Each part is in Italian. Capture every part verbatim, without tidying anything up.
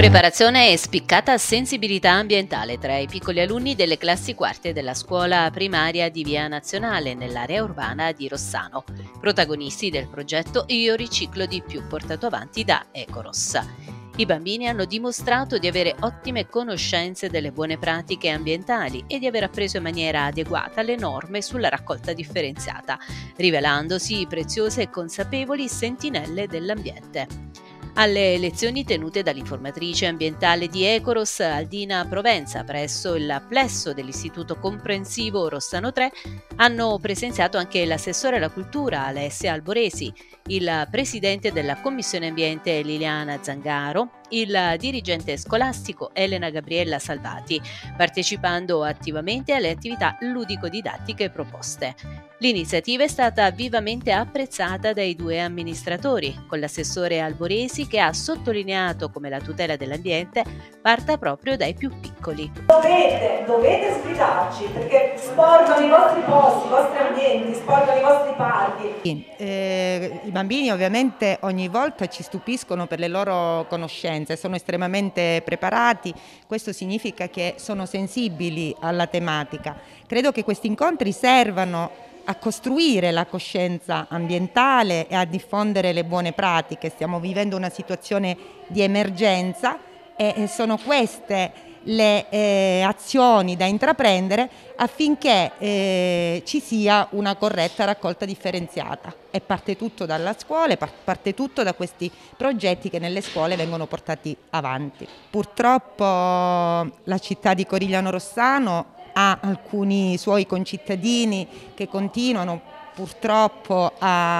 Preparazione e spiccata sensibilità ambientale tra i piccoli alunni delle classi quarte della scuola primaria di Via Nazionale nell'area urbana di Rossano, protagonisti del progetto Io riciclo di più portato avanti da Ecoros. I bambini hanno dimostrato di avere ottime conoscenze delle buone pratiche ambientali e di aver appreso in maniera adeguata le norme sulla raccolta differenziata, rivelandosi preziose e consapevoli sentinelle dell'ambiente. Alle lezioni tenute dall'informatrice ambientale di Ecoros, Aldina Provenza, presso il plesso dell'Istituto Comprensivo Rossano tre, hanno presenziato anche l'assessore alla cultura Alessia Alboresi, il presidente della Commissione Ambiente Liliana Zangaro, il dirigente scolastico Elena Gabriella Salvati, partecipando attivamente alle attività ludico-didattiche proposte. L'iniziativa è stata vivamente apprezzata dai due amministratori, con l'assessore Alboresi che ha sottolineato come la tutela dell'ambiente parta proprio dai più piccoli. Dovete, dovete sfidarci perché sporcano i vostri posti, i vostri ambienti, sporcano i vostri parchi. Eh, I bambini ovviamente ogni volta ci stupiscono per le loro conoscenze, sono estremamente preparati, questo significa che sono sensibili alla tematica. Credo che questi incontri servano a costruire la coscienza ambientale e a diffondere le buone pratiche. Stiamo vivendo una situazione di emergenza e sono queste le eh, azioni da intraprendere affinché eh, ci sia una corretta raccolta differenziata. E parte tutto dalla scuola, parte tutto da questi progetti che nelle scuole vengono portati avanti. Purtroppo la città di Corigliano Rossano ha alcuni suoi concittadini che continuano purtroppo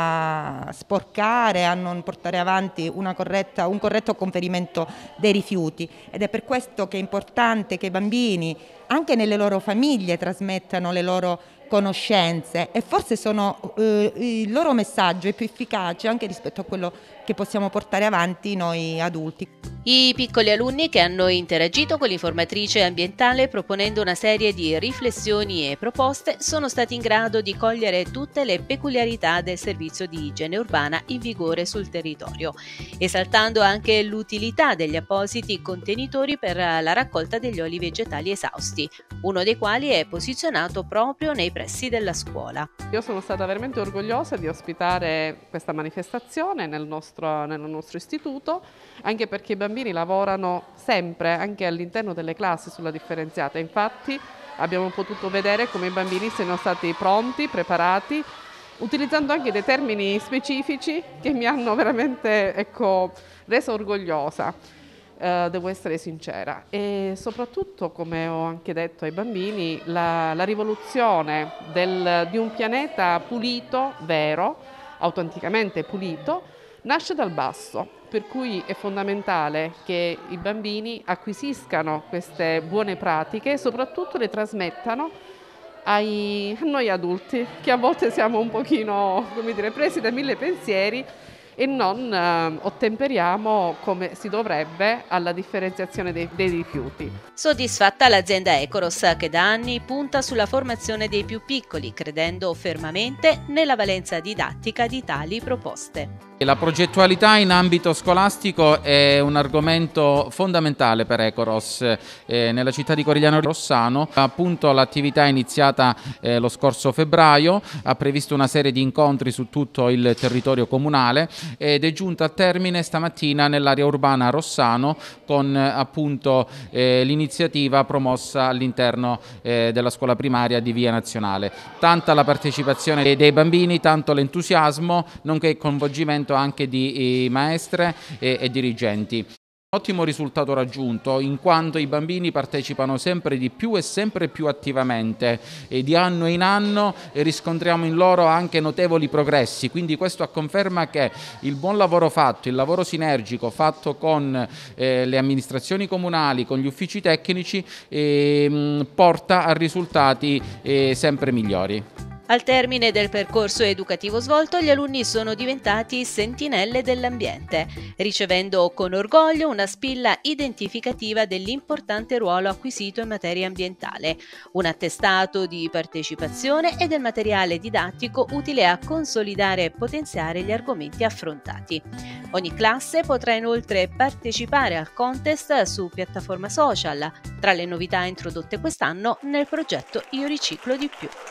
a sporcare, a non portare avanti una corretta, un corretto conferimento dei rifiuti, ed è per questo che è importante che i bambini anche nelle loro famiglie trasmettano le loro conoscenze e forse sono, eh, il loro messaggio è più efficace anche rispetto a quello che possiamo portare avanti noi adulti. I piccoli alunni che hanno interagito con l'informatrice ambientale proponendo una serie di riflessioni e proposte sono stati in grado di cogliere tutte le peculiarità del servizio di igiene urbana in vigore sul territorio, esaltando anche l'utilità degli appositi contenitori per la raccolta degli oli vegetali esausti, uno dei quali è posizionato proprio nei pressi della scuola. Io sono stata veramente orgogliosa di ospitare questa manifestazione nel nostro, nel nostro istituto, anche perché i bambini lavorano sempre, anche all'interno delle classi, sulla differenziata. Infatti abbiamo potuto vedere come i bambini siano stati pronti, preparati, utilizzando anche dei termini specifici che mi hanno veramente, ecco, reso orgogliosa. Uh, devo essere sincera, e soprattutto, come ho anche detto ai bambini, la, la rivoluzione del, di un pianeta pulito, vero, autenticamente pulito, nasce dal basso, per cui è fondamentale che i bambini acquisiscano queste buone pratiche e soprattutto le trasmettano ai, a noi adulti, che a volte siamo un pochino, come dire, presi da mille pensieri e non eh, ottemperiamo come si dovrebbe alla differenziazione dei, dei rifiuti. Soddisfatta l'azienda Ecoros, che da anni punta sulla formazione dei più piccoli, credendo fermamente nella valenza didattica di tali proposte. La progettualità in ambito scolastico è un argomento fondamentale per Ecoros. Eh, nella città di Corigliano Rossano, appunto, l'attività è iniziata eh, lo scorso febbraio, ha previsto una serie di incontri su tutto il territorio comunale ed è giunta a termine stamattina nell'area urbana Rossano con appunto eh, l'iniziativa promossa all'interno eh, della scuola primaria di Via Nazionale. Tanta la partecipazione dei bambini, tanto l'entusiasmo, nonché il coinvolgimento anche di maestre e, e dirigenti. Ottimo risultato raggiunto, in quanto i bambini partecipano sempre di più e sempre più attivamente e di anno in anno riscontriamo in loro anche notevoli progressi, quindi questo a conferma che il buon lavoro fatto, il lavoro sinergico fatto con eh, le amministrazioni comunali, con gli uffici tecnici, eh, porta a risultati eh, sempre migliori. Al termine del percorso educativo svolto, gli alunni sono diventati sentinelle dell'ambiente, ricevendo con orgoglio una spilla identificativa dell'importante ruolo acquisito in materia ambientale, un attestato di partecipazione e del materiale didattico utile a consolidare e potenziare gli argomenti affrontati. Ogni classe potrà inoltre partecipare al contest su piattaforma social, tra le novità introdotte quest'anno nel progetto Io Riciclo di Più.